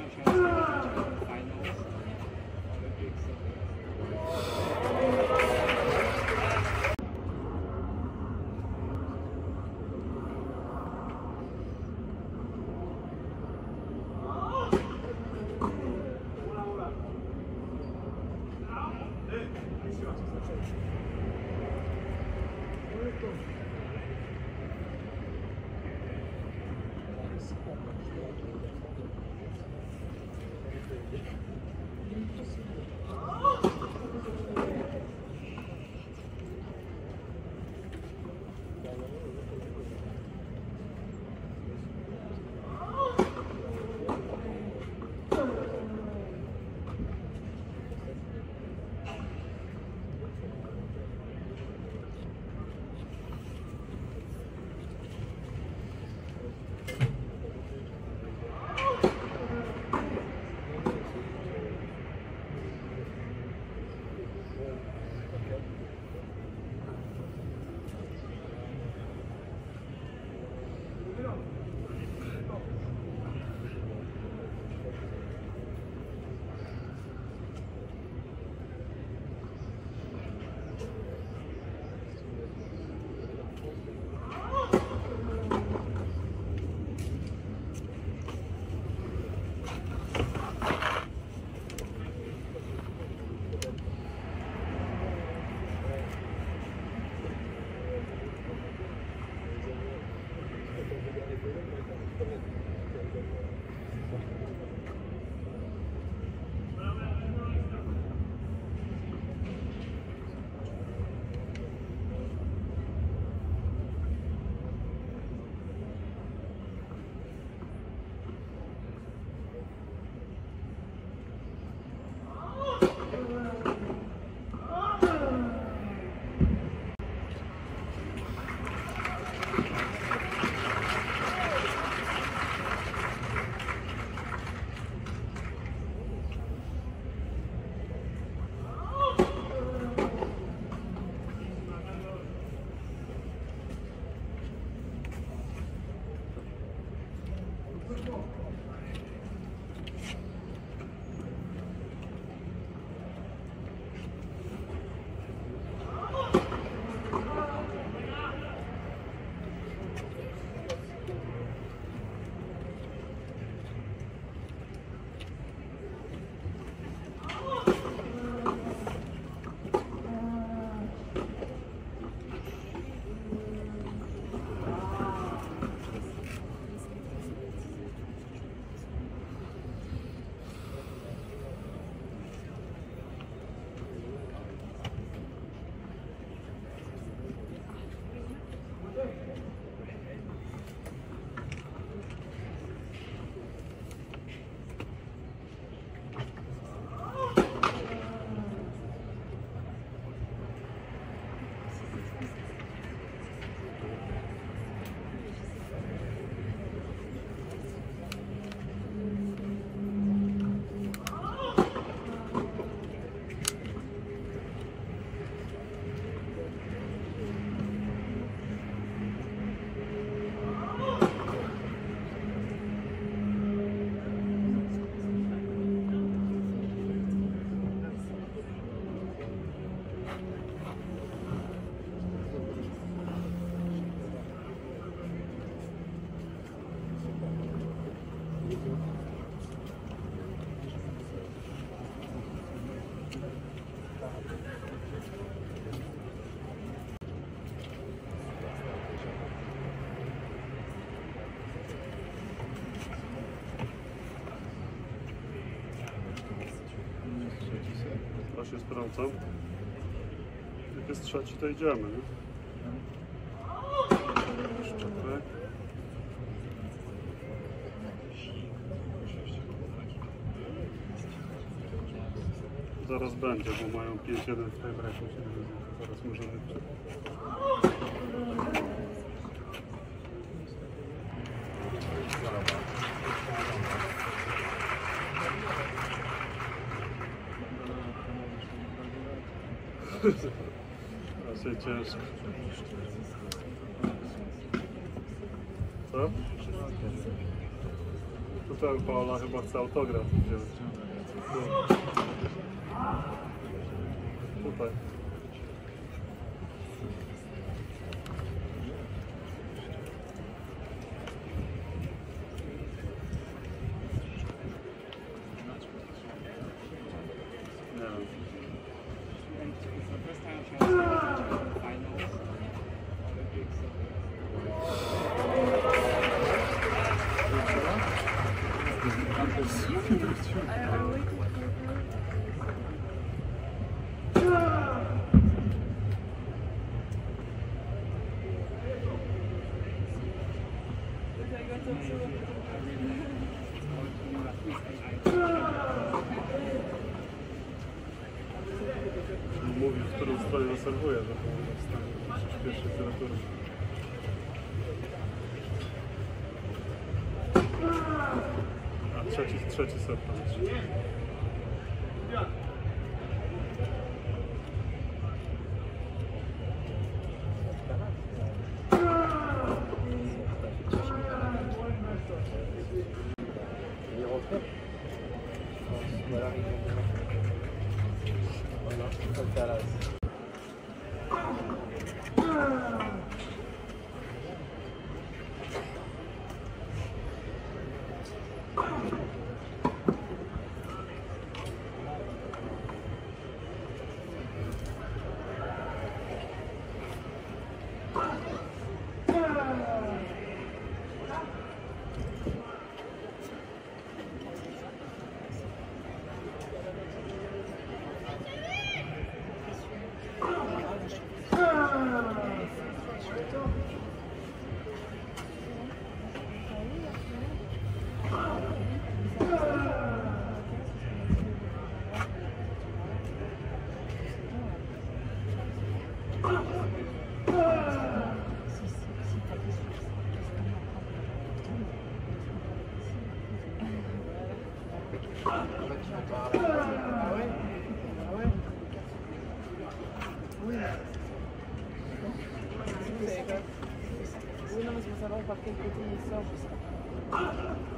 się sprawdzam. Jak jest trzeci, to idziemy, nie? Szczepek. Zaraz będzie, bo mają 5-1 w tej breku. Zaraz możemy raczej ciężko. Co? To Kurczę, Paola chyba chce autograf wziąć. Tutaj. Nie wiem. Mówi, w którą stronę zaserwuje, że to w stanie przyspieszyć temperaturę. A trzeci set tam jest. Oui, non, mais c'est pour savoir par quel côté il sort, je sais pas.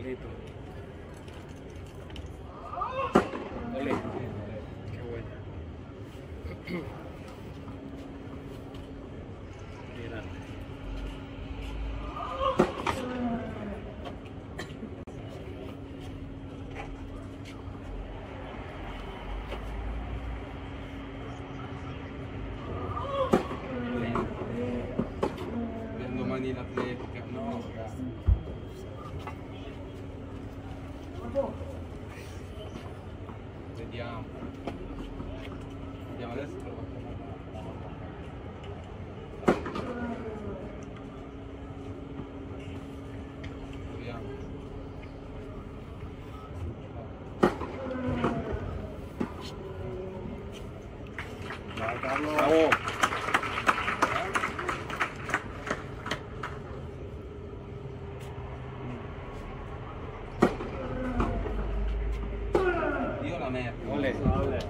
Capito? Olè. Che vuoi? Mira. Domani l'atletica, no, ragazzi. Vediamo. Vediamo adesso provo a proviamo. Dai Carlo. Bravo. Io la metto. Olè. Olè.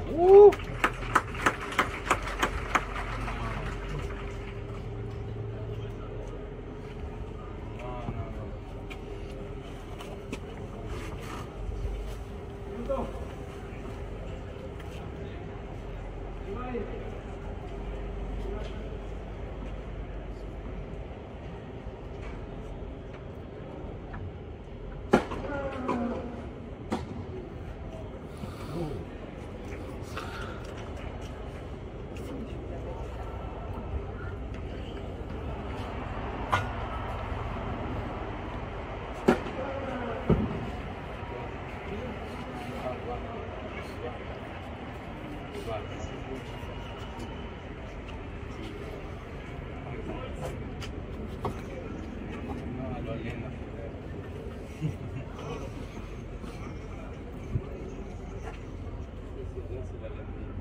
No, lo allena. Adesso lo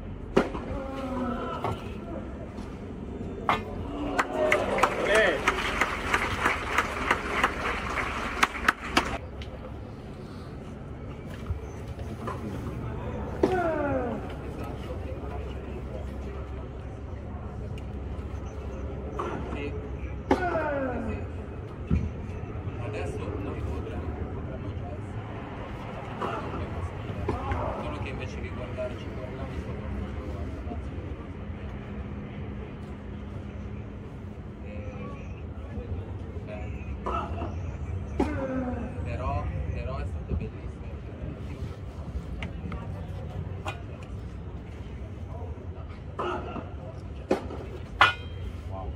allena. Olè. Sì. Adesso noi potremmo già essere solo che invece che guardarci guardiamo solo però è stato bellissimo. Wow.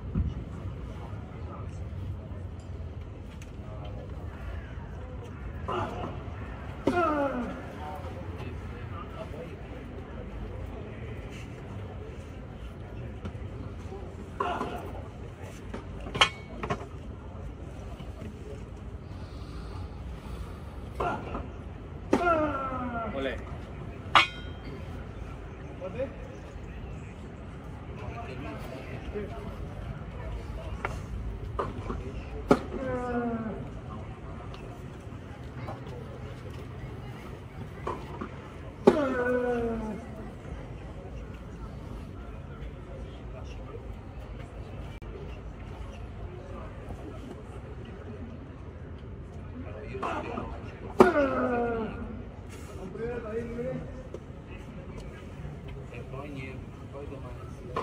Olè. E poi niente, poi domani si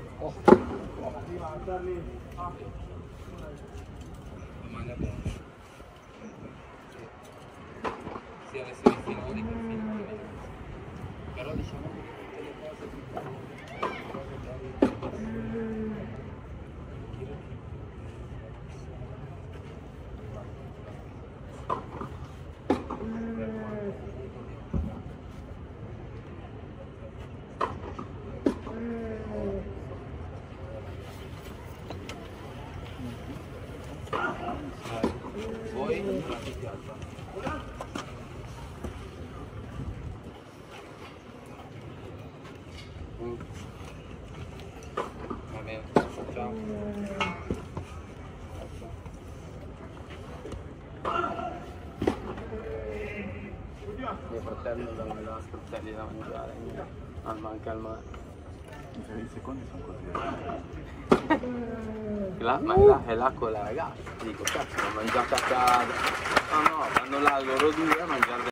domani abbiamo sia le semifinali che il finale. Però diciamo che tutte le Poi ti piazza. Va bene, ciao. Mio fratello non me dà sportelli da mangiare, al manca al mare. I secondi sono così. Ma è là con la ragazza, dico cazzo, l'ho mangiata a casa. No, no, loro due a mangiare